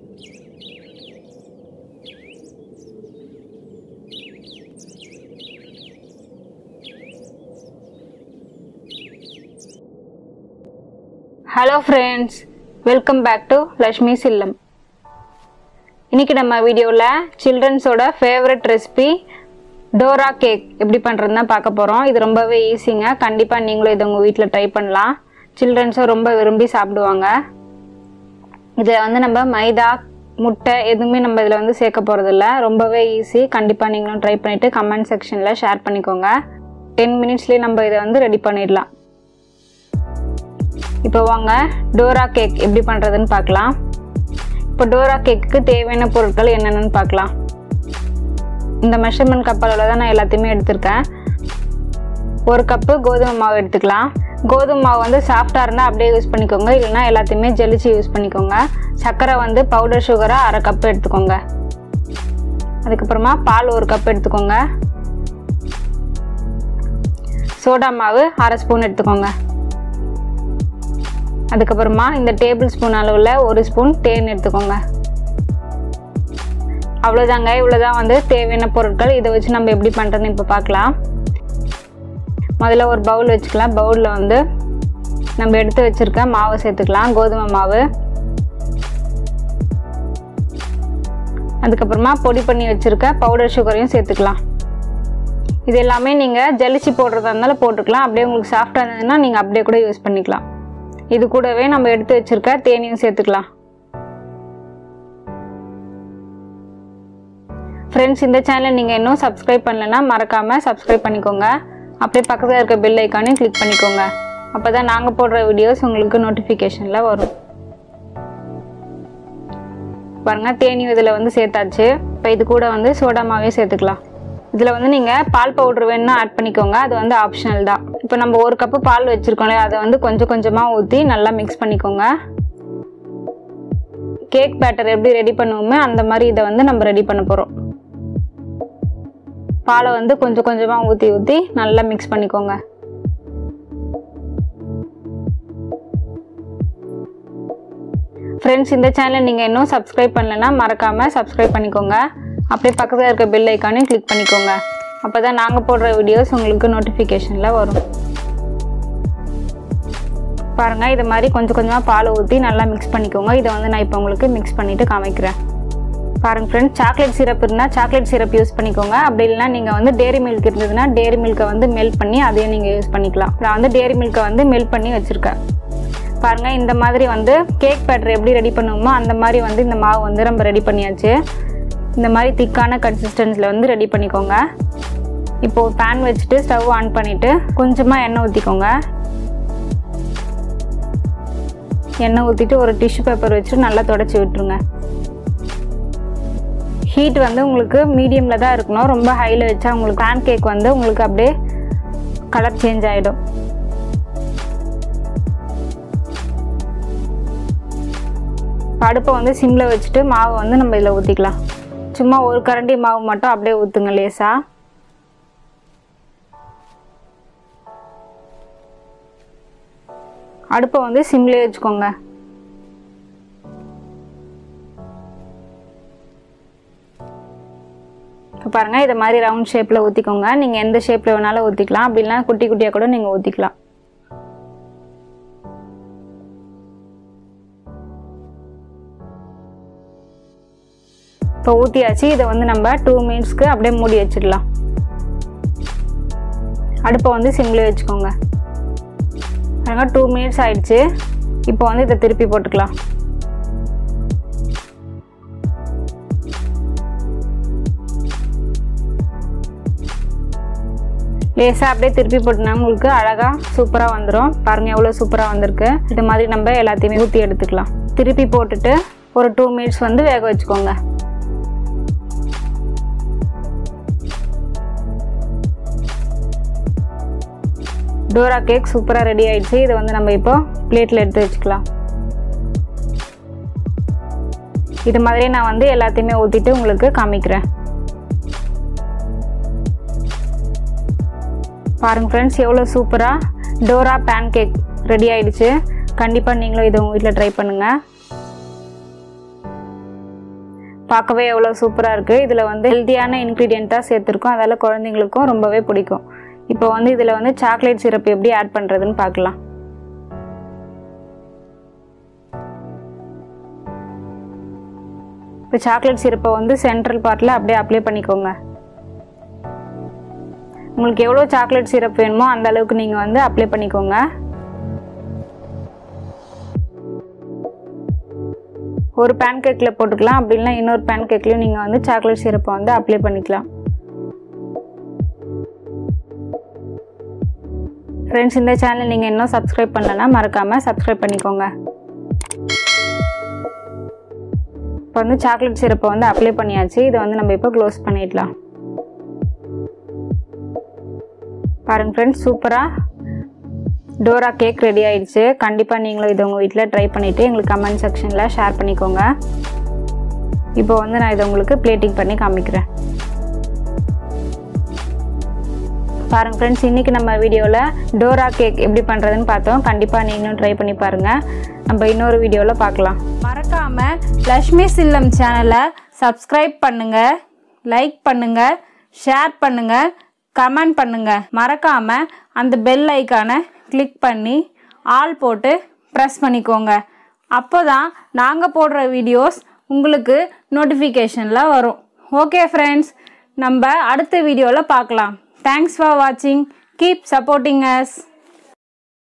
Hello friends, welcome back to Laxmi sillam. இன்னைக்கு நம்ம வீடியோல children's-ஓட favorite recipe Dora cake எப்படி பண்றதுன்னு பார்க்க போறோம். இது ரொம்பவே ஈஸிங்க. கண்டிப்பா நீங்களும் இத உங்க வீட்ல ட்ரை பண்ணலாம். children's ரொம்ப விரும்பி சாப்பிடுவாங்க. இத வந்து நம்ம மைதா, முட்டை எதுவுமே நம்ம இதல வந்து சேர்க்க போறது இல்ல. ரொம்பவே ஈஸி. கண்டிப்பா நீங்களும் ட்ரை பண்ணிட்டு கமெண்ட் செக்ஷன்ல ஷேர் பண்ணிக்கோங்க. 10 minutesலயே நம்ம இத வந்து ரெடி பண்ணிடலாம். இப்போ வாங்க டோரா கேக் எப்படி பண்றதுன்னு பார்க்கலாம். இப்போ டோரா கேக்குக்கு தேவையான பொருட்கள் என்னென்னன்னு பார்க்கலாம். இந்த மெஷர்மென்ட் கப்பால தான் நான் எல்லாத்தையுமே எடுத்துர்க்கேன். 1 கப் கோதுமை மாவு எடுத்துக்கலாம். கோதுமை மாவு வந்து சாஃப்ட்டா இருந்தா அப்படியே யூஸ் பண்ணிக்கோங்க. இல்லனா எல்லாத்தையுமே ஜலிச்சு யூஸ் பண்ணிக்கோங்க. சக்கரை வந்து பவுடர் சுகரா 1/2 கப் எடுத்துக்கோங்க. அதுக்கு அப்புறமா பால் 1 கப் எடுத்துக்கோங்க. சோடா மாவு 1/2 ஸ்பூன் எடுத்துக்கோங்க. அதுக்கு அப்புறமா இந்த டேபிள் ஸ்பூன் அளவுல 1 ஸ்பூன் தேன் எடுத்துக்கோங்க. அவ்வளவுதாங்க. இவ்வளவுதான் வந்து தேவையான பொருட்கள். இத வச்சு நம்ம எப்படி பண்றதுன்னு இப்ப பார்க்கலாம். முதல்ல ஒரு பவுல் வெச்சுக்கலாம். பவுல்ல வந்து நம்ம எடுத்து வச்சிருக்க மாவை சேர்த்துக்கலாம். கோதுமை மாவு. அதுக்கு அப்புறமா பொடி பண்ணி வச்சிருக்க பவுடர் சுகரையும் சேர்த்துக்கலாம். இது எல்லாமே நீங்க ஜலிச்சி போடுறதா இருந்தாலும் போட்டுக்கலாம். அப்படியே உங்களுக்கு சாஃப்ட்டா இருந்ததுன்னா நீங்க அப்படியே கூட யூஸ் பண்ணிக்கலாம். இது கூடவே நம்ம எடுத்து வச்சிருக்க தேனையும் சேர்த்துக்கலாம். फ्रेंड्स இந்த சேனலை நீங்க இன்னும் Subscribe பண்ணலனா மறக்காம Subscribe பண்ணிக்கோங்க. அப்படியே பக்கத்துல இருக்க பெல் ஐகானையும் கிளிக் பண்ணிக்கோங்க. அப்பதான் நாங்க போடுற வீடியோஸ் உங்களுக்கு நோட்டிஃபிகேஷன்ல வரும். பாருங்க தேனையும் இதல வந்து சேர்த்தாச்சு. இப்போ இது கூட வந்து சோடா மாவையும் சேர்த்துக்கலாம். இதுல வந்து நீங்க பால் பவுடர் வேணும்னா ஆட் பண்ணிக்கோங்க. அது வந்து ஆப்ஷனல் தான். இப்போ நம்ம 1 கப் பால் வெச்சிருக்கோம்ல அத வந்து கொஞ்சம் கொஞ்சமா ஊத்தி நல்லா mix பண்ணிக்கோங்க. கேக் பேட்டர் எப்படி ரெடி பண்ணுவோமே அந்த மாதிரி இத வந்து நம்ம ரெடி பண்ண போறோம். பாலை வந்து கொஞ்சம் கொஞ்சமா ஊத்தி நல்லா mix பண்ணிக்கோங்க. फ्रेंड्स இந்த சேனலை நீங்க இன்னும் Subscribe பண்ணலனா மறக்காம Subscribe பண்ணிக்கோங்க. அப்படியே பக்கத்துல இருக்க பெல் ஐகானையும் கிளிக் பண்ணிக்கோங்க. அப்பதான் நாங்க போடுற வீடியோஸ் உங்களுக்கு நோட்டிஃபிகேஷன்ல வரும். பாருங்க இந்த மாதிரி கொஞ்சம் கொஞ்சமா பால் ஊத்தி நல்லா mix பண்ணிக்கோங்க. இத வந்து நான் இப்போ உங்களுக்கு mix பண்ணிட்டு காமிக்கிறேன். பாருங்க फ्रेंड्स சாக்லேட் சிரப் இருந்தா சாக்லேட் சிரப் யூஸ் பண்ணிக்கோங்க. அப்படி இல்லனா நீங்க வந்து டேரி மில்க் இருந்ததுனா டேரி மில்க வந்து மெல்ட் பண்ணி அதையும் நீங்க யூஸ் பண்ணிக்கலாம். நான் வந்து டேரி மில்க வந்து மெல்ட் பண்ணி வச்சிருக்கேன். பாருங்க இந்த மாதிரி வந்து கேக் பேட்டர் எப்படி ரெடி பண்ணுவோமோ அந்த மாதிரி வந்து இந்த மாவு வந்து நம்ம ரெடி பண்ணியாச்சு. இந்த மாதிரி திக்கான கன்சிஸ்டன்சில வந்து ரெடி பண்ணிக்கோங்க. இப்போ pan வச்சிட்டு ஸ்டவ் ஆன் பண்ணிட்டு கொஞ்சமா எண்ணெய் ஊத்திக்கோங்க. எண்ணெய் ஊத்திட்டு ஒரு டிஷ்யூ பேப்பர் வச்சு நல்லா தொடச்சி விட்டுருங்க. ஹீட் வந்து உங்களுக்கு மீடியம்ல தான் இருக்கணும். ரொம்ப ஹைல வச்சா உங்களுக்கு pan cake வந்து உங்களுக்கு அப்படியே கலர் சேஞ்ச் ஆயிடும். அடுப்பை வந்து சிம்ல வச்சிட்டு மாவு வந்து நம்ம இதல ஊத்திக்கலாம். சும்மா ஒரு கரண்டி மாவு மட்டும் அப்படியே ஊத்துங்க லேசா. அடுப்பை வந்து சிம்லயே வச்சுக்கோங்க. பாருங்க இத மாதிரி ரவுண்ட் ஷேப்ல ஊத்திக்கோங்க. நீங்க எந்த ஷேப்ல வேணாலும் ஊத்திக்கலாம். அப்படி இல்லனா குட்டி குட்டியா கூட நீங்க ஊத்திக்கலாம். இப்போ ஊத்தியாச்சு. இத வந்து நம்ம 2 மினிட்ஸ்க்கு அப்படியே மூடி வச்சிடலாம். அடுப்பை வந்து சிம்ல வச்சுக்கோங்க. பாருங்க 2 மினிட்ஸ் ஆயிடுச்சு. இப்போ வந்து இத திருப்பி போட்டுக்கலாம். லேசா அப்படியே திருப்பி போட்டுனா உங்களுக்கு அழகா சூப்பரா வந்துரும். பாருங்க எவ்வளவு சூப்பரா வந்திருக்கு. இந்த மாதிரி நம்ம எல்லாத்தையுமே ஊத்தி எடுத்துக்கலாம். திருப்பி போட்டுட்டு ஒரு 2 மினிட்ஸ் வந்து வேக வச்சுக்கோங்க. டோரா கேக் சூப்பரா ரெடி ஆயிடுச்சு. இத வந்து நம்ம இப்போ பிளேட்ல எடுத்து வச்சுக்கலாம். இது மாதிரி நான் வந்து எல்லாத்தையுமே ஊத்திட்டு உங்களுக்கு காமிக்கிறேன். பாருங்க फ्रेंड्स எவ்வளவு சூப்பரா டோரா pan cake ரெடி ஆயிடுச்சு. கண்டிப்பா நீங்களும் இத உங்க வீட்ல ட்ரை பண்ணுங்க. பார்க்கவே எவ்வளோ சூப்பராக இருக்குது. இதில் வந்து ஹெல்த்தியான இன்க்ரீடியண்ட்டாக சேர்த்துருக்கோம், அதால் குழந்தைங்களுக்கும் ரொம்பவே பிடிக்கும். இப்போ வந்து இதில் வந்து சாக்லேட் சிரப் எப்படி ஆட் பண்ணுறதுன்னு பார்க்கலாம். இப்போ சாக்லேட் சிரப்பை வந்து சென்ட்ரல் பார்ட்டில் அப்படியே அப்ளை பண்ணிக்கோங்க. உங்களுக்கு எவ்வளோ சாக்லேட் சிரப் வேணுமோ அந்த அளவுக்கு நீங்கள் வந்து அப்ளை பண்ணிக்கோங்க. ஒரு பேன் கேக்கில் போட்டுக்கலாம், அப்படி இல்லைனா இன்னொரு பேன் கேக்லையும் நீங்கள் வந்து சாக்லேட் சிரப்பை வந்து அப்ளை பண்ணிக்கலாம். ஃப்ரெண்ட்ஸ், இந்த சேனல் நீங்கள் இன்னும் சப்ஸ்கிரைப் பண்ணலன்னா மறக்காமல் சப்ஸ்கிரைப் பண்ணிக்கோங்க. இப்போ வந்து சாக்லேட் சிரப்பை வந்து அப்ளை பண்ணியாச்சு. இதை வந்து நம்ம இப்போ க்ளோஸ் பண்ணிடலாம். பாருங்கள் ஃப்ரெண்ட்ஸ், சூப்பராக டோரா கேக் ரெடி ஆயிடுச்சு. கண்டிப்பாக நீங்களும் இதை உங்கள் வீட்டில் ட்ரை பண்ணிவிட்டு எங்களுக்கு கமெண்ட் செக்ஷனில் ஷேர் பண்ணிக்கோங்க. இப்போ வந்து நான் இதை உங்களுக்கு பிளேட்டிங் பண்ணி காமிக்கிறேன். பாருங்கள் ஃப்ரெண்ட்ஸ், இன்றைக்கி நம்ம வீடியோவில் டோரா கேக் எப்படி பண்ணுறதுன்னு பார்த்தோம். கண்டிப்பாக நீங்களும் ட்ரை பண்ணி பாருங்கள். நம்ம இன்னொரு வீடியோவில் பார்க்கலாம். மறக்காமல் லக்ஷ்மி சில்லம் சேனலை சப்ஸ்கிரைப் பண்ணுங்கள், லைக் பண்ணுங்கள், ஷேர் பண்ணுங்கள், கமெண்ட் பண்ணுங்கள். மறக்காமல் அந்த பெல் ஐக்கானை கிளிக் பண்ணி ஆல் போட்டு ப்ரெஸ் பண்ணிக்கோங்க. அப்போ தான் நாங்கள் போடுற வீடியோஸ் உங்களுக்கு நோட்டிஃபிகேஷனில் வரும். ஓகே ஃப்ரெண்ட்ஸ், நம்ம அடுத்த வீடியோவில் பார்க்கலாம். தேங்க்ஸ் ஃபார் வாட்சிங். Keep supporting as.